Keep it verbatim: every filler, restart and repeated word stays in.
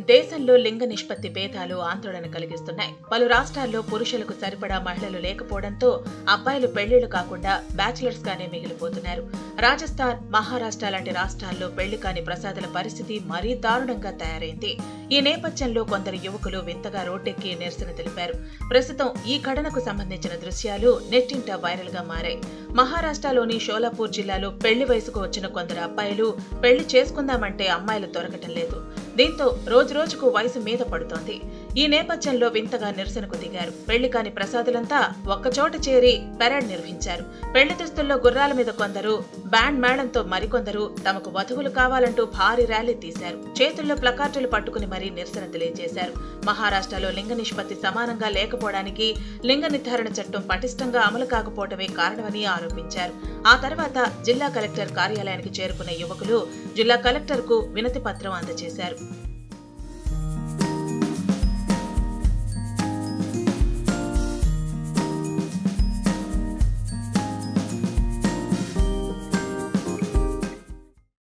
దేశంలో లింగ నిష్పత్తి భేదాలు ఆందోళన కలిగిస్తున్నాయి. పలు రాష్ట్రాల్లో పురుషులకు సరిపడా మహిళలు లేకపోవడంతో అబ్బాయిలు పెళ్లిళ్లు కాకుండా బ్యాచిలర్స్ గానే మిగిలిపోతున్నారు. రాజస్థాన్, మహారాష్ట్ర లాంటి రాష్ట్రాల్లో పెళ్లి కాని ప్రసాదుల పరిస్థితి మరీ దారుణంగా తయారైంది. ఈ నేపథ్యంలో కొందరు యువకులు వింతగా రోడ్డెక్కి నిరసన తెలిపారు. ప్రస్తుతం ఈ ఘటనకు సంబంధించిన దృశ్యాలు నెట్టింట వైరల్ గా మారాయి. మహారాష్ట్రలోని షోలాపూర్ జిల్లాలో పెళ్లి వయసుకు వచ్చిన కొందరు అబ్బాయిలు పెళ్లి చేసుకుందామంటే అమ్మాయిలు దొరకటం లేదు. దీంతో రోజు రోజుకు వయసు మీద పడుతోంది. ఈ నేపథ్యంలో వింతగా నిరసనకు దిగారు. పెళ్లి కాని ప్రసాదులంతా ఒక్కచోట చేరి పెరేడ్ నిర్వహించారు. పెళ్లి దుస్తుల్లో గుర్రాల మీద కొందరు, బ్యాండ్ మేళంతో మరికొందరు తమకు వధువులు కావాలంటూ భారీ ర్యాలీ తీశారు. చేతుల్లో ప్లకార్డులు పట్టుకుని మరీ నిరసన తెలియజేశారు. మహారాష్ట్రలో లింగ నిష్పత్తి సమానంగా లేకపోవడానికి లింగ నిర్ధారణ చట్టం పటిష్టంగా అమలు కాకపోవటమే కారణమని ఆరోపించారు. ఆ తర్వాత జిల్లా కలెక్టర్ కార్యాలయానికి చేరుకున్న యువకులు జిల్లా కలెక్టర్ కు వినతి పత్రం అందజేశారు.